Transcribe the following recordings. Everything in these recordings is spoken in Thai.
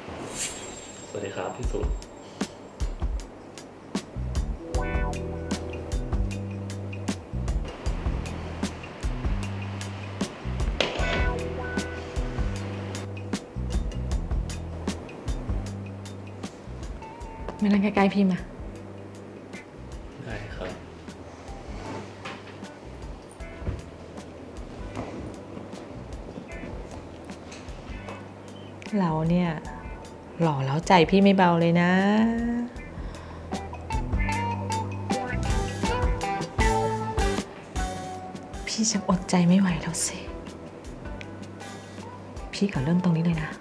สวัสดีครับพี่สุดมานั่งใกล้ๆพี่มาได้ครับเราเนี่ยหล่อแล้วใจพี่ไม่เบาเลยนะ พี่ชักอดใจไม่ไหวแล้วสิพี่ขอเริ่มตรงนี้เลยนะ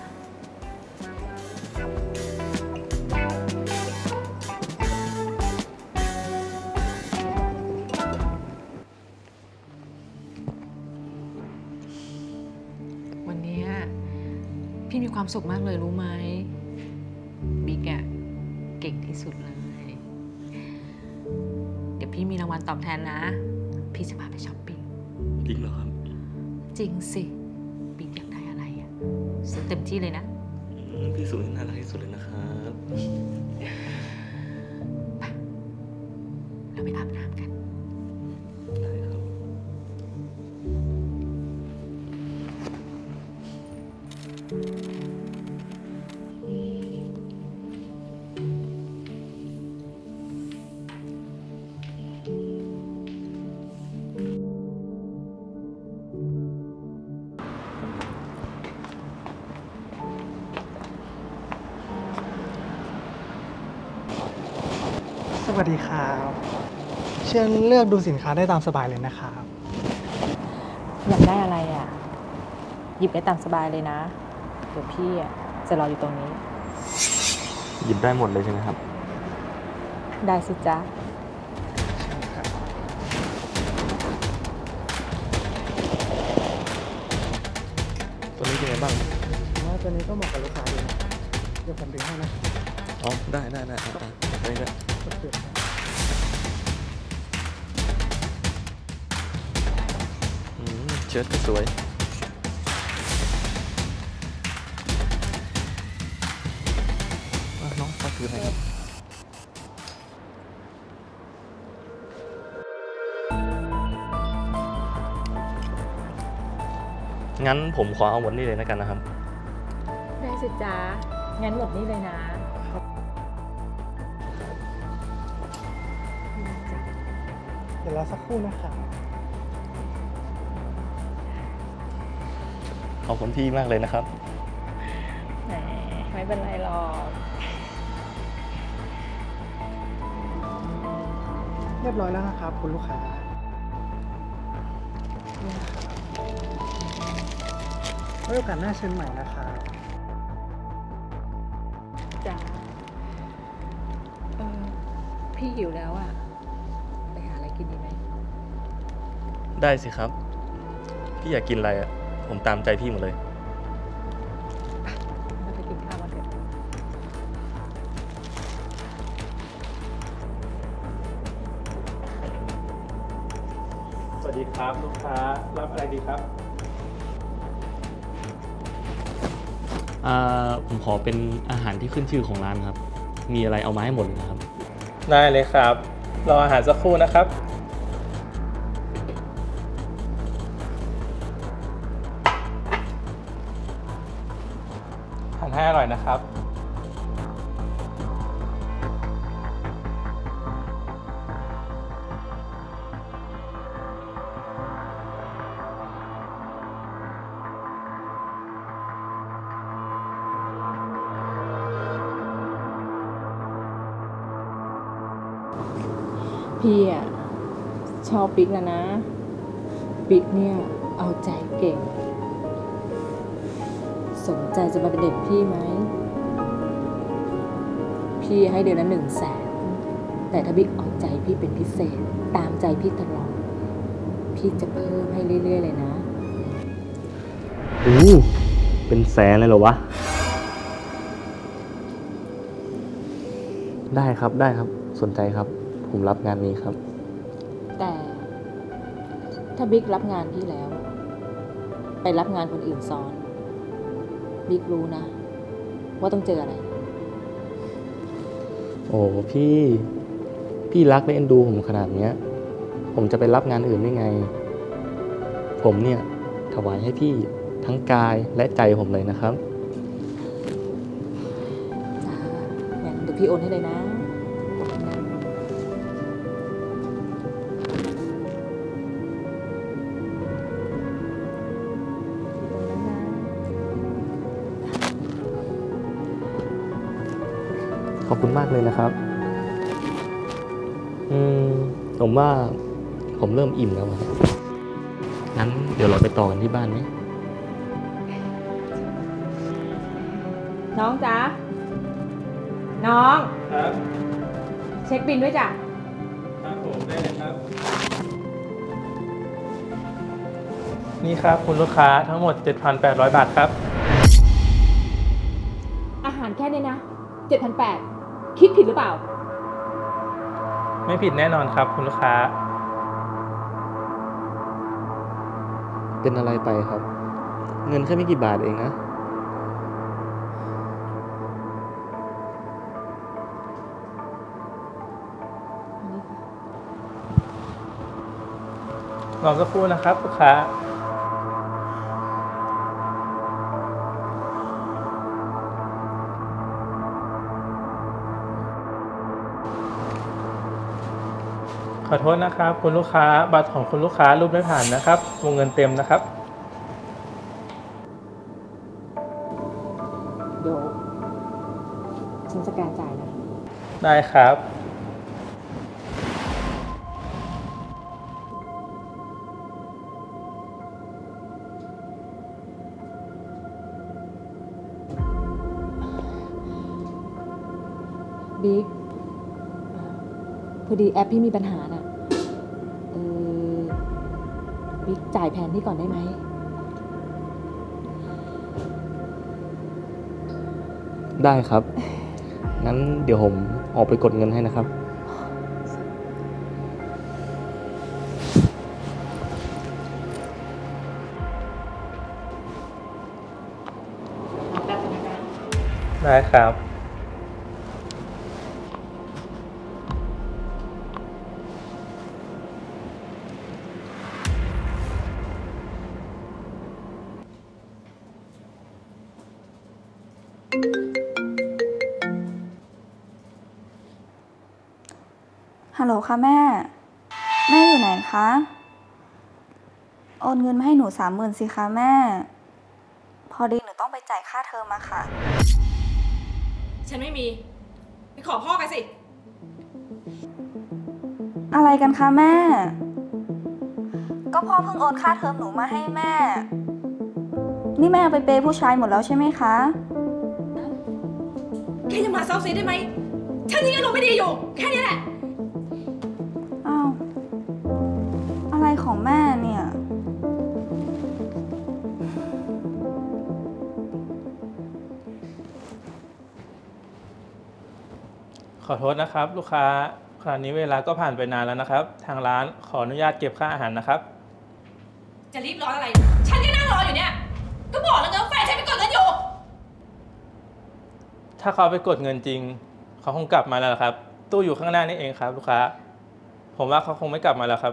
วันนี้พี่มีความสุขมากเลยรู้ไหมบิ๊กอะเก่งที่สุดเลยเดี๋ยวพี่มีรางวัลตอบแทนนะพี่จะพาไปช้อปปิ้งจริงเหรอครับจริงสิบิ๊กอยากได้อะไรอะซื้อเต็มที่เลยนะพี่สุดน่ารักที่สุดเลยนะครับเราไปอาบน้ำกันได้ครับสวัสดีครับเชิญเลือกดูสินค้าได้ตามสบายเลยนะครับอยากได้อะไรอ่ะหยิบได้ตามสบายเลยนะเดี๋ยวพี่อ่ะจะรออยู่ตรงนี้หยิบได้หมดเลยใช่ไหมครับได้สิจ๊ะตัวนี้เป็นไงบ้างว่าตัวนี้ก็เหมาะกับลูกค้าดีนะเดี๋ยวผมดึงให้นะอ๋อได้ตัวนี้ก็โอเคครับเชิ้ตก็สวยน้องฝากถือให้ครับงั้นผมขอเอาหมดนี่เลยแล้วกันนะครับได้สิจ๊ะงั้นหมดนี่เลยนะเดี๋ยวรอสักครู่นะครับขอบคุณพี่มากเลยนะครับแหมไม่เป็นไรหรอกเรียบร้อยแล้วนะครับคุณลูกค้าไว้โอกาสหน้าเชิญใหม่นะครับจ๊ะพี่หิวแล้วอ่ะไปหาอะไรกินดีไหมได้สิครับพี่อยากกินอะไรอ่ะผมตามใจพี่หมดเลยเราไปกินข้าวกันเถอะสวัสดีครับลูกค้ารับอะไรดีครับผมขอเป็นอาหารที่ขึ้นชื่อของร้านครับมีอะไรเอามาให้หมดเลยนะครับได้เลยครับรออาหารสักครู่นะครับทานให้อร่อยนะครับพี่อ่ะชอบบิ๊กนะบิ๊กเนี่ยเอาใจเก่งสนใจจะมาเป็นเด็กพี่ไหมพี่ให้เดือนละ100,000แต่ถ้าบิ๊กเอาใจพี่เป็นพิเศษตามใจพี่ตลอดพี่จะเพิ่มให้เรื่อยๆเลยนะเป็นแสนเลยเหรอวะได้ครับสนใจครับผมรับงานนี้ครับแต่ถ้าบิ๊กรับงานพี่แล้วไปรับงานคนอื่นซ้อนบิ๊กรู้นะว่าต้องเจออะไรโอ้พี่รักและเอ็นดูผมขนาดเนี้ย ผมจะไปรับงานอื่นได้ไง ผมเนี่ยถวายให้พี่ทั้งกายและใจผมเลยนะครับจ้างั้นเดี๋ยวพี่โอนให้เลยนะขอบคุณนะขอบคุณมากเลยนะครับ ผมว่าผมเริ่มอิ่มแล้วอะงั้นเดี๋ยวเราไปต่อกันที่บ้านไหมน้องจ๊ะ น้องครับเช็คบินด้วยจ้ะครับผมได้เลยครับ นี่ครับคุณลูกค้าทั้งหมด 7,800 บาทครับอาหารแค่นี้นะ 7,800 คิดผิดหรือเปล่าไม่ผิดแน่นอนครับคุณลูกค้าเป็นอะไรไปครับ เงินแค่ไม่กี่บาทเองนะรอสักครู่นะครับลูกค้า ขอโทษนะครับคุณลูกค้าบัตรของคุณลูกค้ารูปไม่ผ่านนะครับวงเงินเต็มนะครับเดี๋ยวฉันสแกนจ่ายนะได้ครับบิ๊กพอดีแอปพี่มีปัญหาน่ะบิ๊กจ่ายแผนพี่ก่อนได้ไหมได้ครับ งั้นเดี๋ยวผมออกไปกดเงินให้นะครับได้ครับฮัลโหลค่ะแม่ แม่อยู่ไหนคะ โอนเงินมาให้หนู30,000สิคะแม่ พอดีหนูต้องไปจ่ายค่าเทอมมาค่ะฉันไม่มี ไปขอพ่อกันสิอะไรกันคะแม่ ก็พ่อเพิ่งโอนค่าเทอมหนูมาให้แม่ นี่แม่เอาไปเปย์ผู้ชายหมดแล้วใช่ไหมคะแค่ยังมาเซาซีได้ไหม ฉันยังอารมณ์ไม่ดีอยู่ แค่นี้แหละอ้าว อะไรของแม่เนี่ยขอโทษนะครับลูกค้าขณะนี้เวลาก็ผ่านไปนานแล้วนะครับ ทางร้านขออนุญาตเก็บค่าอาหารนะครับจะรีบร้อนอะไร ฉันก็นั่งรออยู่เนี่ย ก็บอกแล้วไงว่าแฟนฉันไปกดเงินอยู่ถ้าเขาไปกดเงินจริง เขาคงกลับมาแล้วล่ะครับ ตู้อยู่ข้างหน้านี่เองครับลูกค้า ผมว่าเขาคงไม่กลับมาแล้วครับ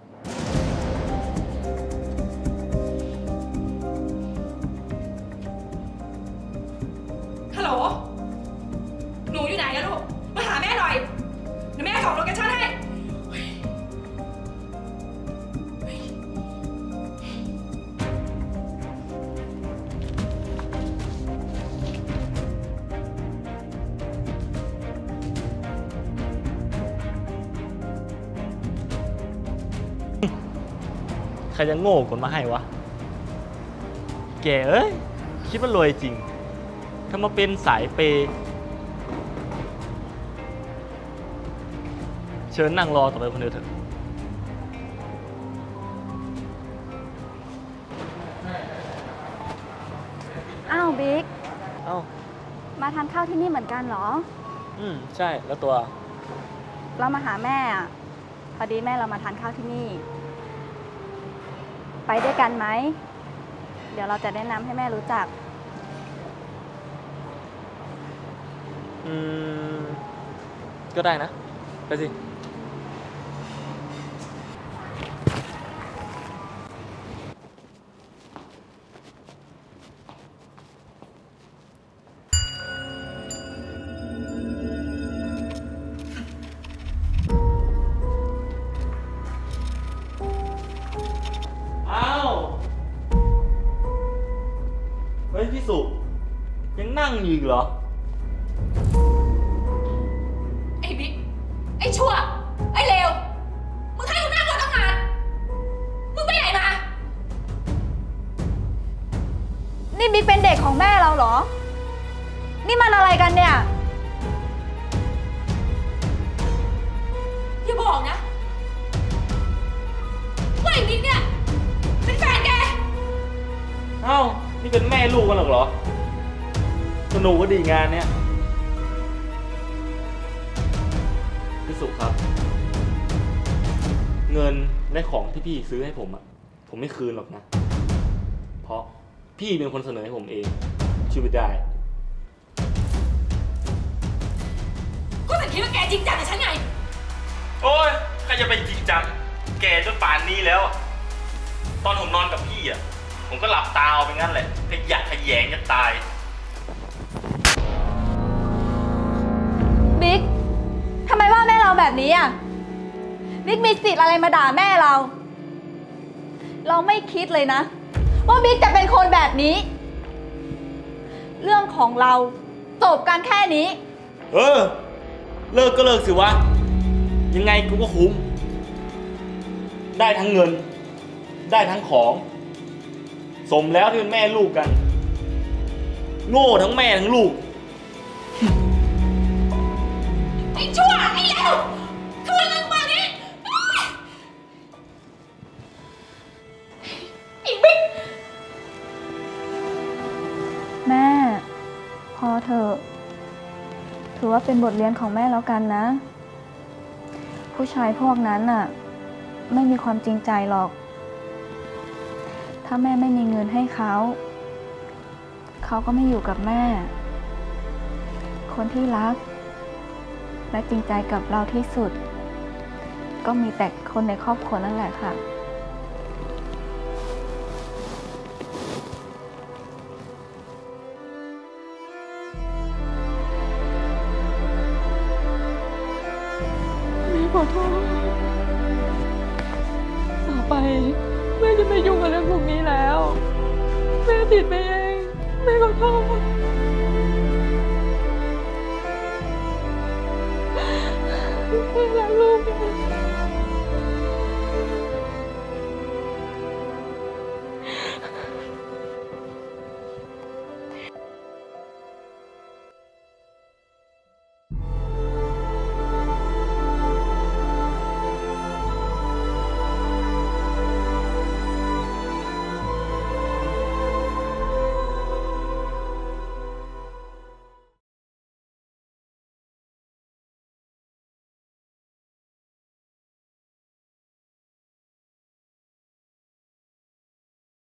ฮัลโหล หนูอยู่ไหนอะลูก มาหาแม่หน่อยเดี๋ยวแม่ส่งโลเคชั่นให้ใครจะโง่กดมาให้วะ แกเอ้ย คิดว่ารวยจริง ถ้ามาเป็นสายเปย์เชิญนั่งรอต่อไปคนเดียวเถอะอ้าวบิ๊กเอ้ามาทานข้าวที่นี่เหมือนกันเหรอใช่แล้วตัวเรามาหาแม่อะพอดีแม่เรามาทานข้าวที่นี่ ไปด้วยกันไหม เดี๋ยวเราจะแนะนำให้แม่รู้จักอืม ก็ได้นะ ไปสิ อ้าว เฮ้ย พี่สุ ยังนั่งอยู่อีกเหรอไอ้บิ๊ก ไอ้ชั่ว ไอ้เลว มึงให้กูนั่งรอตั้งนาน มึงไปไหนมานี่บิ๊กเป็นเด็กของแม่เราเหรอ นี่มันอะไรกันเนี่ยอย่าบอกนะว่าไอ้บิ๊กเนี่ย เป็นแฟนแกเอ้า นี่เป็นแม่ลูกกันเหรอ สนุกก็ดีงานเนี้ย พี่สุครับ เงินและของที่พี่ซื้อให้ผมอะผมไม่คืนหรอกนะ เพราะพี่เป็นคนเสนอให้ผมเองช่วยไม่ได้กูจะคิดว่าแกจริงจังกับฉันไงโอ้ยใครจะไปจริงจัง แกจนป่านนี้แล้ว ตอนผมนอนกับพี่อะผมก็หลับตาเอาไปงั้นแหละขยะขยงจะตายบิ๊ก ทำไมว่าแม่เราแบบนี้อ่ะ บิ๊กมีสิทธิ์อะไรมาด่าแม่เรา เราไม่คิดเลยนะ ว่าบิ๊กจะเป็นคนแบบนี้ เรื่องของเราจบกันแค่นี้เออ เลิกก็เลิกสิวะ ยังไงกูก็คุ้ม ได้ทั้งเงิน ได้ทั้งของ สมแล้วที่เป็นแม่ลูกกัน โง่ทั้งแม่ทั้งลูกไอ้ชั่ว ไอ้เลวคืนเงินมานี้ไอ้บิ๊กแม่ พอเถอะ ถือว่าเป็นบทเรียนของแม่แล้วกันนะ ผู้ชายพวกนั้นน่ะ ไม่มีความจริงใจหรอก ถ้าแม่ไม่มีเงินให้เขา เขาก็ไม่อยู่กับแม่ คนที่รัก และจริงใจกับเราที่สุด ก็มีแต่คนในครอบครัวนั่นแหละค่ะแม่ขอโทษ ต่อไปแม่จะไม่ยุ่งกับเรื่องพวกนี้แล้ว แม่ผิดไปเอง แม่ขอโทษ